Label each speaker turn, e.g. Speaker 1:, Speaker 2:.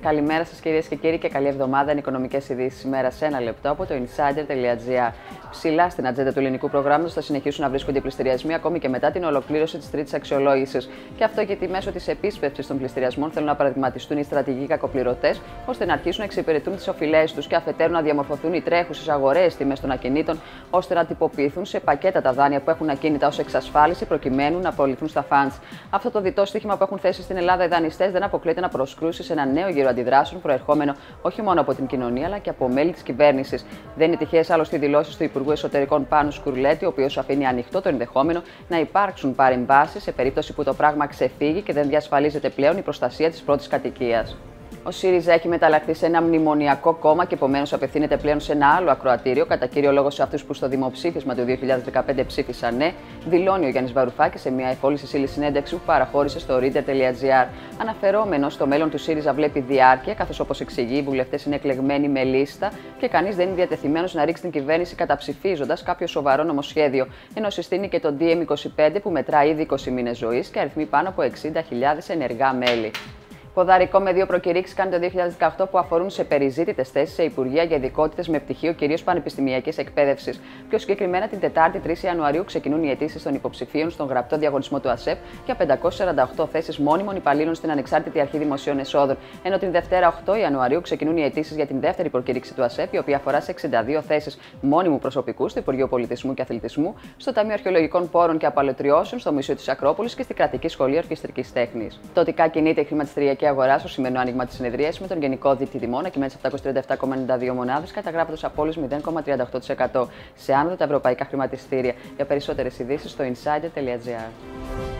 Speaker 1: Καλημέρα σας κυρίες και κύριοι και καλή εβδομάδα. Είναι οικονομικές ειδήσεις ημέρα σε ένα λεπτό από το insider.gr. Ψηλά στην ατζέντα του ελληνικού προγράμματος θα συνεχίσουν να βρίσκονται οι πληστηριασμοί ακόμη και μετά την ολοκλήρωση της τρίτης αξιολόγησης. Και αυτό γιατί μέσω της επίσπευσης των πληστηριασμών θέλουν να παραδειγματιστούν οι στρατηγικοί κακοπληρωτές, ώστε να αρχίσουν να εξυπηρετούν τις οφειλές τους και αφετέρου να διαμορφωθούν οι τρέχουσες αγοραίες τιμές των ακινήτων, ώστε να τυποποιηθούν σε πακέτα τα δάνεια που έχουν ακίνητα ως εξασφάλιση προκειμένου να απολυθούν στα funds. Αυτό το διτό στοίχημα που έχουν θέσει στην Ελλάδα οι δανειστές δεν αποκλείεται να προσκρούσει σε ένα νέο γύρο αντιδράσεων προερχόμενο όχι μόνο από την κοινωνία αλλά και από μέλη της κυβέρνησης. Δεν είναι τυχαίες άλλωστε οι δηλώσεις του Υπουργού Εσωτερικών Πάνου Σκουρλέτη, ο οποίος αφήνει ανοιχτό το ενδεχόμενο να υπάρξουν παρεμβάσεις σε περίπτωση που το πράγμα ξεφύγει και δεν διασφαλίζεται πλέον η προστασία της πρώτης κατοικίας. Ο ΣΥΡΙΖΑ έχει μεταλλαχθεί σε ένα μνημονιακό κόμμα και επομένως απευθύνεται πλέον σε ένα άλλο ακροατήριο, κατά κύριο λόγο σε αυτούς που στο δημοψήφισμα του 2015 ψήφισαν ναι, δηλώνει ο Γιάννης Βαρουφάκης σε μια εφόλης ύλη συνέντευξη που παραχώρησε στο reader.gr. Αναφερόμενος στο μέλλον του ΣΥΡΙΖΑ βλέπει διάρκεια, καθώς όπως εξηγεί, οι βουλευτές είναι εκλεγμένοι με λίστα και κανείς δεν είναι διατεθειμένος να ρίξει την κυβέρνηση καταψηφίζοντας κάποιο σοβαρό νομοσχέδιο. Ενώ συστήνει και το DM25 που μετρά ήδη 20 μήνες ζωής και αριθμεί πάνω από 60.000 ενεργά μέλη. Ποδαρικό με 2 προκηρύξεις κάνει το 2018 που αφορούν σε περιζήτητες θέσεις σε υπουργεία για ειδικότητες με πτυχίο κυρίως πανεπιστημιακής εκπαίδευσης. Πιο συγκεκριμένα, την Τετάρτη 3 Ιανουαρίου ξεκινούν οι αιτήσεις των υποψηφίων στον γραπτό διαγωνισμό του ΑΣΕΠ για 548 θέσεις μόνιμων υπαλλήλων στην Ανεξάρτητη Αρχή Δημοσίων Εσόδων. Ενώ την Δευτέρα 8 Ιανουαρίου ξεκινούν οι αιτήσεις για την δεύτερη προκήρυξη του ΑΣΕΠ, η οποία αφορά σε 62 θέσεις μόνιμου προσωπικού στο Υπουργείο Πολιτισμού και Αθλητισμού, στο Ταμείο Αρχαιολογικών Πόρων και Απαλωτριώσεων, στο Μουσείο της Ακρόπολης και στη Κρατική Σχολή Ορκιστρικής Τέχνης. Πτωτικά κινείται η χρηματιστηριακή αγορά στο σημερινό άνοιγμα της συνεδρίας με τον γενικό δείκτη τιμών να κυμαίνει σε 737,92 μονάδες, καταγράφοντας απώλειες 0,38%. Σε άνοδο τα ευρωπαϊκά χρηματιστήρια. Για περισσότερες ειδήσεις στο insider.gr.